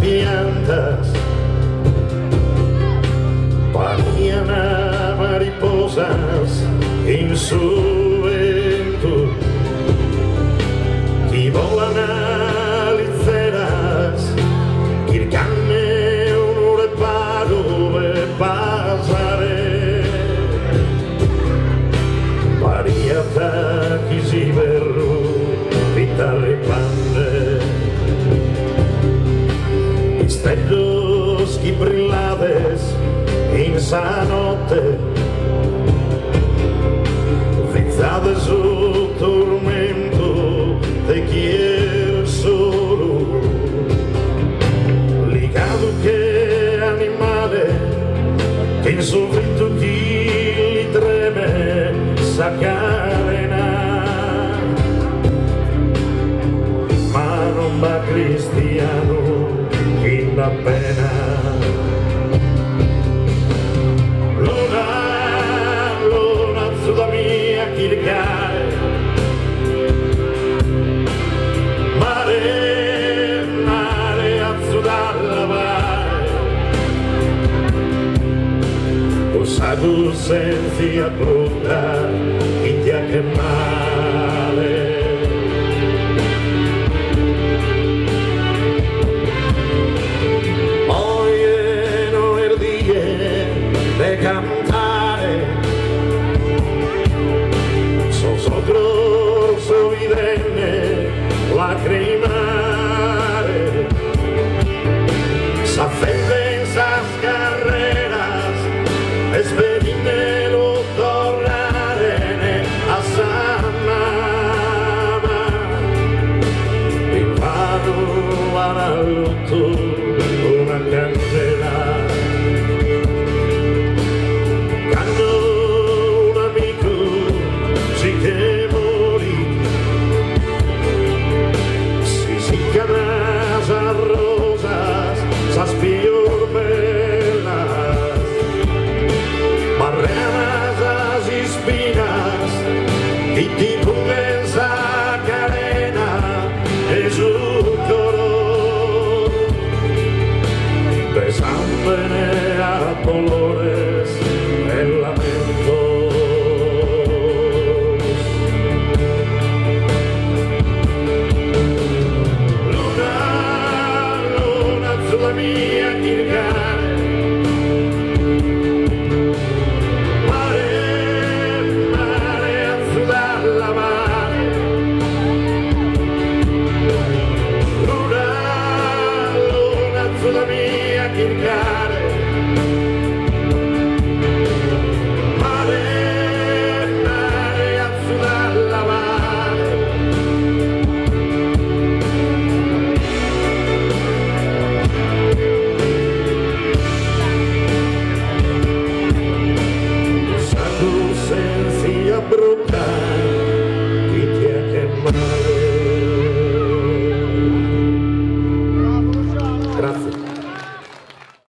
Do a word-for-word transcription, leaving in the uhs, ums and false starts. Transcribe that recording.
piantas parían a mariposas en su vento y volan a liceras cercane un reparo de pasare variata chi si verrù vitale pande stellos que brillades en esa notte vizades o tormento de quiero solo ligado que animale que in sofritto chi treme sa cadena ma non va cristiano in la pena luna, luna sulla mia chiricare mare, mare azzo da lavare usato senza brutta india che male de cantare so sotro so videnne lacrimare sa fende esas carreras esperine lo tornare a Samama in vano all'alto una candela pior velas barreras as espinas y